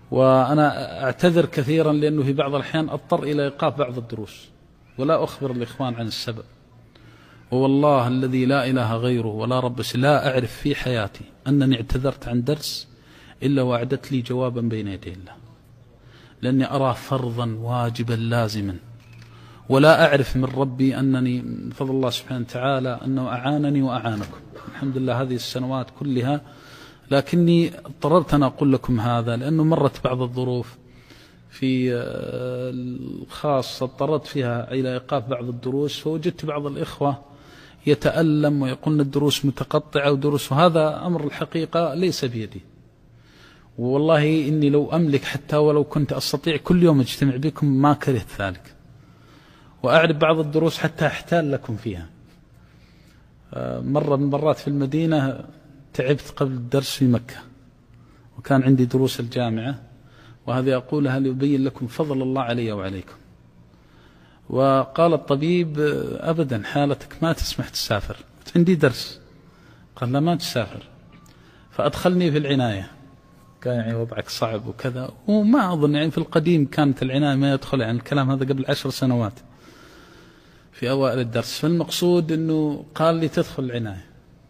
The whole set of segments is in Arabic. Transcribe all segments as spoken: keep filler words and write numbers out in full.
وأنا أعتذر كثيرا لأنه في بعض الأحيان أضطر إلى إيقاف بعض الدروس ولا أخبر الإخوان عن السبب. والله الذي لا إله غيره ولا رب، لا أعرف في حياتي أنني اعتذرت عن درس إلا وأعدت لي جوابا بين يدي الله، لأني أرى فرضا واجبا لازما، ولا أعرف من ربي أنني من فضل الله سبحانه وتعالى أنه أعانني وأعانكم الحمد لله هذه السنوات كلها. لكني اضطررت أن أقول لكم هذا لأنه مرت بعض الظروف في الخاصة اضطررت فيها إلى إيقاف بعض الدروس، فوجدت بعض الإخوة يتألم ويقولون الدروس متقطعة ودروس، وهذا أمر الحقيقة ليس بيدي. والله إني لو أملك حتى ولو كنت أستطيع كل يوم أجتمع بكم ما كرهت ذلك، وأعرف بعض الدروس حتى أحتال لكم فيها. مرة من مرات في المدينة تعبت قبل الدرس في مكة، وكان عندي دروس الجامعة، وهذه أقولها ليبين لكم فضل الله علي وعليكم. وقال الطبيب أبدا حالتك ما تسمح تسافر، عندي درس. قال لا ما تسافر، فأدخلني في العناية، كان يعني وضعك صعب وكذا، وما أظن يعني في القديم كانت العناية ما يدخل، يعني الكلام هذا قبل عشر سنوات في أوائل الدرس. فالمقصود أنه قال لي تدخل العناية،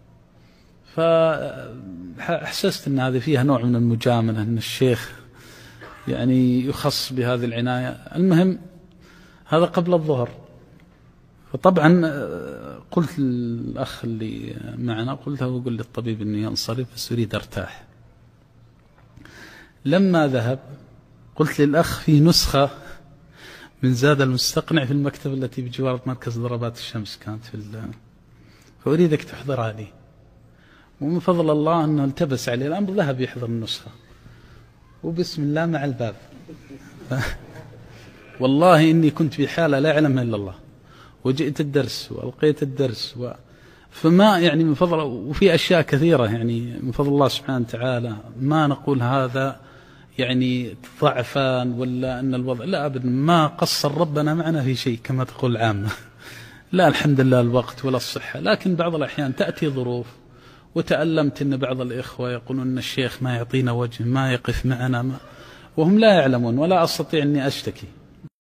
فأحسست أن هذه فيها نوع من المجاملة، أن الشيخ يعني يخص بهذه العناية. المهم هذا قبل الظهر، فطبعا قلت للأخ اللي معنا، قلت له قل للطبيب أني أنصرف بس أريد أرتاح. لما ذهب قلت للأخ في نسخة من زاد المستقنع في المكتبة التي بجوار مركز ضربات الشمس كانت في ال... فأريدك تحضرها لي. ومن فضل الله أنه التبس عليه الأمر، ذهب يحضر النسخة، وبسم الله مع الباب. والله إني كنت في حالة لا يعلمها إلا الله، وجئت الدرس وألقيت الدرس و... فما يعني من فضل، وفي أشياء كثيرة يعني من فضل الله سبحانه وتعالى، ما نقول هذا يعني ضعفان ولا أن الوضع، لا أبدا، ما قصر ربنا معنا في شيء كما تقول العامة. لا الحمد لله الوقت ولا الصحة، لكن بعض الأحيان تأتي ظروف. وتألمت أن بعض الإخوة يقولون أن الشيخ ما يعطينا وجه، ما يقف معنا، ما وهم لا يعلمون، ولا أستطيع أني أشتكي.